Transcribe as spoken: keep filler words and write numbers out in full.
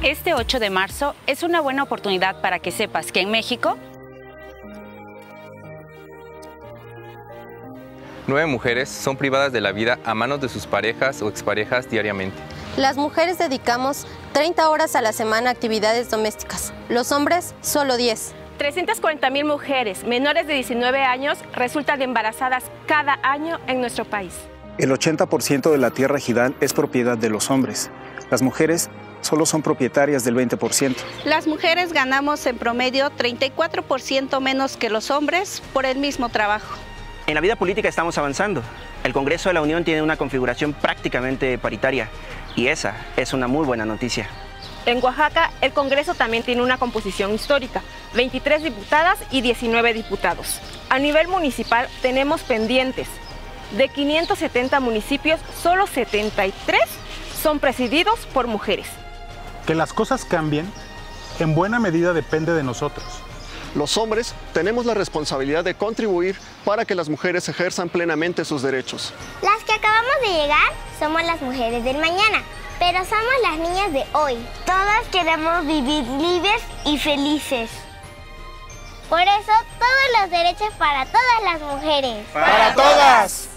Este ocho de marzo es una buena oportunidad para que sepas que en México nueve mujeres son privadas de la vida a manos de sus parejas o exparejas diariamente. Las mujeres dedicamos treinta horas a la semana a actividades domésticas, los hombres solo diez. trescientas cuarenta mil mujeres menores de diecinueve años resultan embarazadas cada año en nuestro país. El ochenta por ciento de la tierra ejidal es propiedad de los hombres. Las mujeres solo son propietarias del veinte por ciento. Las mujeres ganamos en promedio treinta y cuatro por ciento menos que los hombres por el mismo trabajo. En la vida política estamos avanzando. El Congreso de la Unión tiene una configuración prácticamente paritaria y esa es una muy buena noticia. En Oaxaca, el Congreso también tiene una composición histórica, veintitrés diputadas y diecinueve diputados. A nivel municipal tenemos pendientes. De quinientos setenta municipios, solo setenta y tres son presididos por mujeres. Que las cosas cambien, en buena medida depende de nosotros. Los hombres tenemos la responsabilidad de contribuir para que las mujeres ejerzan plenamente sus derechos. Las que acabamos de llegar somos las mujeres del mañana, pero somos las niñas de hoy. Todas queremos vivir libres y felices. Por eso, todos los derechos para todas las mujeres. ¡Para todas!